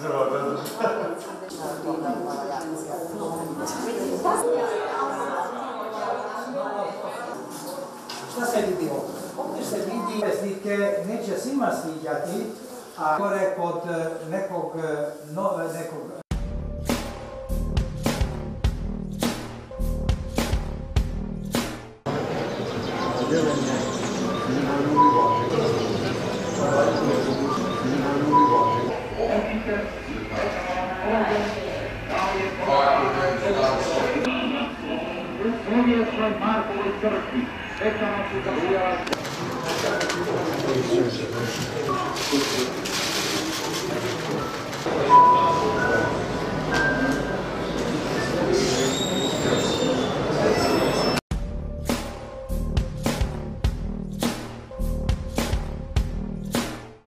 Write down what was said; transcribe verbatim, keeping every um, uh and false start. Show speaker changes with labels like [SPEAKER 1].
[SPEAKER 1] Šta se vidi ovdje? Ovdje se vidi slike, neće svima sviđati, a gore kod nekog nove, nekog
[SPEAKER 2] Povijesnoj Markovoj crkvi, svečano su zabijali.